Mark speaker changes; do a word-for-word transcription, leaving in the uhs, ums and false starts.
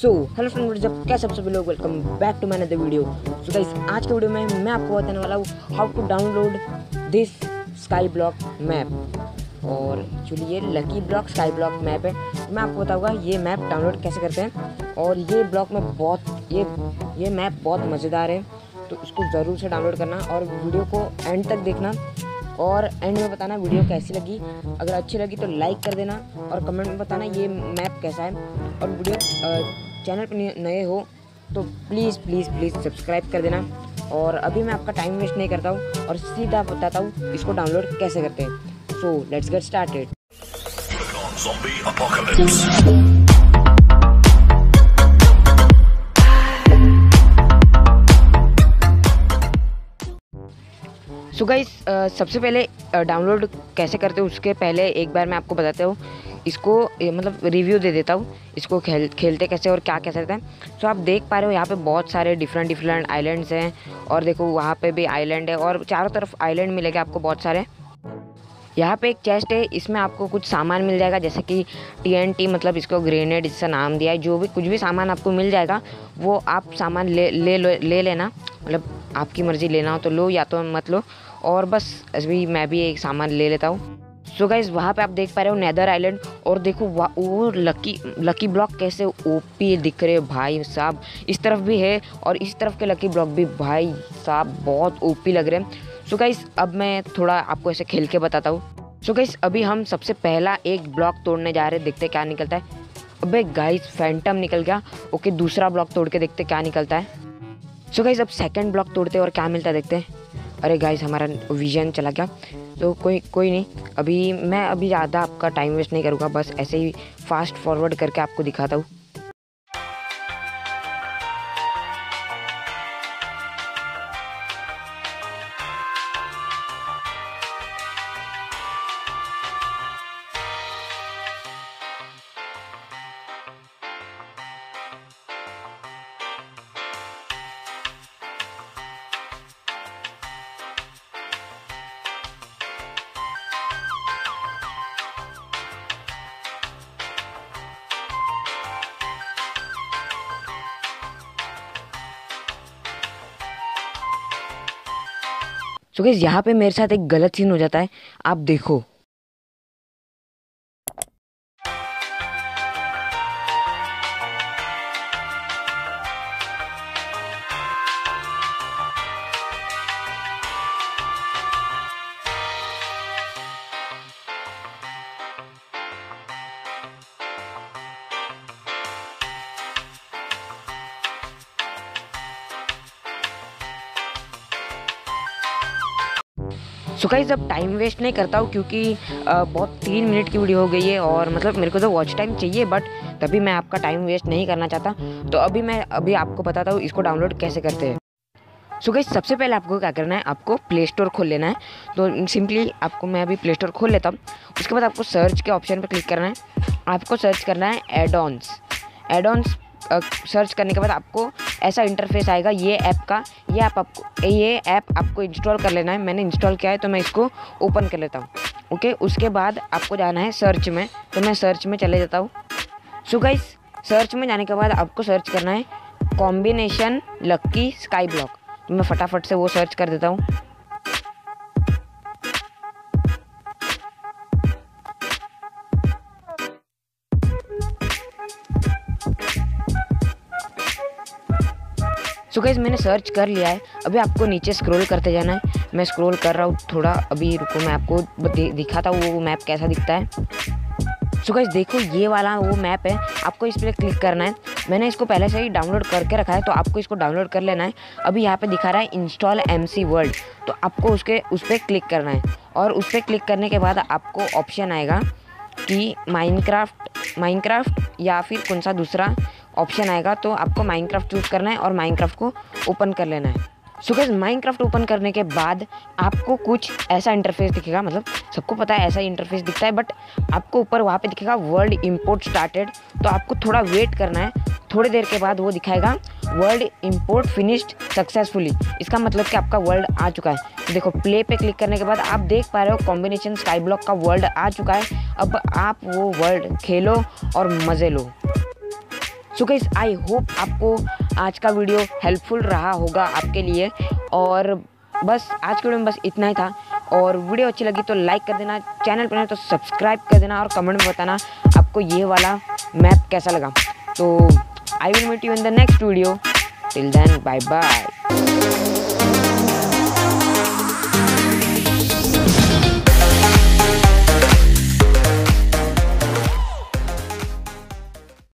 Speaker 1: So hello friends, जब कैसे आप सभी लोग welcome back to my another video. So guys, आज के वीडियो में मैं आपको बताने वाला हूँ how to download this sky block map. और एक्चुअली ये lucky block sky block map है। मैं आपको बताऊंगा ये मैप डाउनलोड कैसे करते हैं। और ये ब्लॉक में बहुत ये ये मैप बहुत मज़ेदार है, तो इसको ज़रूर से डाउनलोड करना और वीडियो को एंड तक देखना और एंड में बताना वीडियो कैसी लगी। अगर अच्छी लगी तो लाइक कर देना और कमेंट में बताना ये मैप कैसा है। और वीडियो चैनल पर नए हो तो प्लीज़ प्लीज़ प्लीज़ सब्सक्राइब कर देना। और अभी मैं आपका टाइम वेस्ट नहीं करता हूँ और सीधा बताता हूँ इसको डाउनलोड कैसे करते हैं। So let's get started. So guys, सबसे पहले डाउनलोड कैसे करते हो उसके पहले एक बार मैं आपको बताता हूँ इसको, मतलब रिव्यू दे देता हूँ इसको खेल खेलते कैसे और क्या कैसे रहता है। सो आप देख पा रहे हो यहाँ पे बहुत सारे डिफरेंट डिफरेंट आइलैंड्स हैं और देखो वहाँ पे भी आइलैंड है और चारों तरफ आइलैंड मिलेगा आपको बहुत सारे। यहाँ पे एक चेस्ट है, इसमें आपको कुछ सामान मिल जाएगा जैसे कि टीएनटी, मतलब इसको ग्रेनेड इसका नाम दिया है। जो भी कुछ भी सामान आपको मिल जाएगा वो आप सामान ले ले ले, ले लेना, मतलब आपकी मर्ज़ी लेना हो तो लो या तो मत लो। और बस अभी मैं भी एक सामान ले लेता हूँ। सो गाइस, वहाँ पे आप देख पा रहे हो नेदर आइलैंड और देखो वो लकी लकी ब्लॉक कैसे ओपी दिख रहे भाई साहब। इस तरफ भी है और इस तरफ के लकी ब्लॉक भी भाई साहब बहुत ओपी लग रहे हैं। सो गाइस, अब मैं थोड़ा आपको ऐसे खेल के बताता हूँ। सो गाइस, अभी हम सबसे पहला एक ब्लॉक तोड़ने जा रहे हैं, देखते क्या निकलता है। अबे गाइस, फैंटम निकल गया। ओके, दूसरा ब्लॉक तोड़ के देखते क्या निकलता है। सो गाइस, अब सेकंड ब्लॉक तोड़ते और क्या मिलता है देखते हैं। अरे गाइस, हमारा विजन चला गया, तो कोई कोई नहीं। अभी मैं अभी ज़्यादा आपका टाइम वेस्ट नहीं करूँगा, बस ऐसे ही फास्ट फॉरवर्ड करके आपको दिखाता हूँ। सो गाइस, यहाँ पे मेरे साथ एक गलत सीन हो जाता है, आप देखो। सो गाइस, अब टाइम वेस्ट नहीं करता हूँ क्योंकि आ, बहुत तीन मिनट की वीडियो हो गई है और मतलब मेरे को तो वॉच टाइम चाहिए, बट तभी मैं आपका टाइम वेस्ट नहीं करना चाहता। तो अभी मैं अभी आपको बताता हूँ इसको डाउनलोड कैसे करते हैं। सो गाइस, सबसे पहले आपको क्या करना है, आपको प्ले स्टोर खोल लेना है। तो सिंपली आपको मैं अभी प्ले स्टोर खोल लेता हूँ। उसके बाद आपको सर्च के ऑप्शन पर क्लिक करना है। आपको सर्च करना है एड-ऑन्स। एड-ऑन्स सर्च करने के बाद आपको ऐसा इंटरफेस आएगा ये ऐप का। ये ऐप आपको ये ऐप आपको इंस्टॉल कर लेना है। मैंने इंस्टॉल किया है तो मैं इसको ओपन कर लेता हूँ। ओके, उसके बाद आपको जाना है सर्च में, तो मैं सर्च में चले जाता हूँ। सो गाइस, सर्च में जाने के बाद आपको सर्च करना है कॉम्बिनेशन लकी स्काई ब्लॉक। तो मैं फटाफट से वो सर्च कर देता हूँ। सो गाइस, मैंने सर्च कर लिया है। अभी आपको नीचे स्क्रॉल करते जाना है। मैं स्क्रॉल कर रहा हूँ थोड़ा, अभी रुको मैं आपको दिखाता हूँ वो मैप कैसा दिखता है। सो गाइस, देखो ये वाला वो मैप है, आपको इस पर क्लिक करना है। मैंने इसको पहले से ही डाउनलोड करके रखा है तो आपको इसको डाउनलोड कर लेना है। अभी यहाँ पे दिखा रहा है इंस्टॉल एमसी वर्ल्ड, तो आपको उसके उस पर क्लिक करना है। और उस पर क्लिक करने के बाद आपको ऑप्शन आएगा कि माइनक्राफ्ट माइनक्राफ्ट या फिर कौन सा दूसरा ऑप्शन आएगा, तो आपको माइनक्राफ्ट चूज़ करना है और माइनक्राफ्ट को ओपन कर लेना है। सो गाइस, माइनक्राफ्ट ओपन करने के बाद आपको कुछ ऐसा इंटरफेस दिखेगा, मतलब सबको पता है ऐसा इंटरफेस दिखता है, बट आपको ऊपर वहाँ पे दिखेगा वर्ल्ड इंपोर्ट स्टार्टेड। तो आपको थोड़ा वेट करना है, थोड़ी देर के बाद वो दिखाएगा वर्ल्ड इंपोर्ट फिनिश्ड सक्सेसफुली। इसका मतलब कि आपका वर्ल्ड आ चुका है। तो देखो प्ले पे क्लिक करने के बाद आप देख पा रहे हो कॉम्बिनेशन स्काई ब्लॉक का वर्ल्ड आ चुका है। अब आप वो वर्ल्ड खेलो और मज़े लो। सो गाइस आई होप आपको आज का वीडियो हेल्पफुल रहा होगा आपके लिए। और बस आज के वीडियो में बस इतना ही था। और वीडियो अच्छी लगी तो लाइक कर देना, चैनल पर नहीं तो सब्सक्राइब कर देना और कमेंट में बताना आपको ये वाला मैप कैसा लगा। तो I will meet you in the next video, till then bye bye.